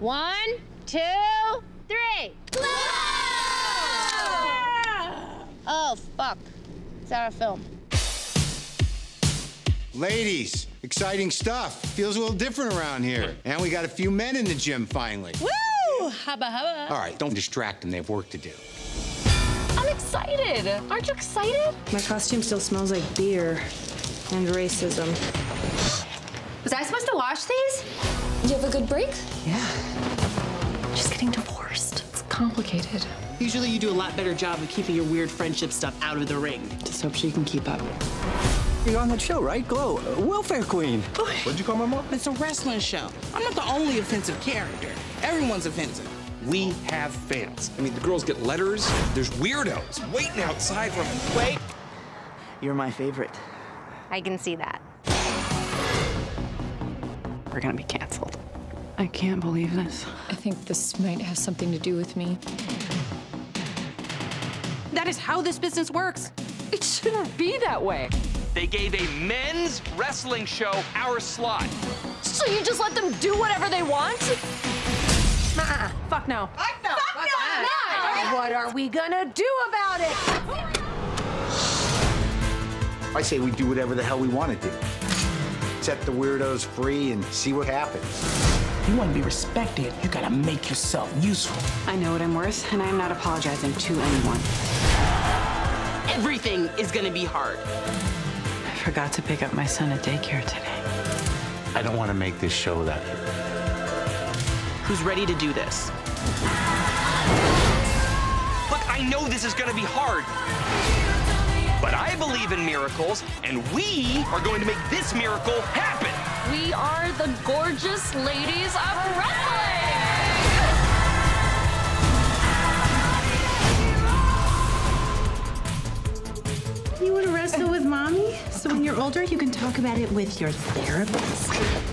1, 2, 3. Oh, fuck. It's out of film. Ladies, exciting stuff. Feels a little different around here. And we got a few men in the gym finally. Woo! Hubba hubba. All right, don't distract them. They have work to do. I'm excited. Aren't you excited? My costume still smells like beer and racism. Was I supposed to wash these? You have a good break? Yeah. Just getting divorced. It's complicated. Usually you do a lot better job of keeping your weird friendship stuff out of the ring. Just hope she can keep up. You're on that show, right? Glow, welfare queen. What'd you call my mom? It's a wrestling show. I'm not the only offensive character. Everyone's offensive. We have fans. I mean, the girls get letters. There's weirdos waiting outside for them. Wait. You're my favorite. I can see that. We're gonna be canceled. I can't believe this. I think this might have something to do with me. That is how this business works. It shouldn't be that way. They gave a men's wrestling show our slot. So you just let them do whatever they want? Fuck no. Fuck no! What are we gonna do about it? I say we do whatever the hell we want to do. Set the weirdos free and see what happens. You want to be respected, you gotta make yourself useful. I know what I'm worth, and I am not apologizing to anyone. Everything is gonna be hard. I forgot to pick up my son at daycare today. I don't want to make this show that. Who's ready to do this? Look, I know this is gonna be hard. But I believe in miracles, and we are going to make this miracle happen. We are the gorgeous ladies of wrestling! You want to wrestle with mommy? So when you're older, you can talk about it with your therapist.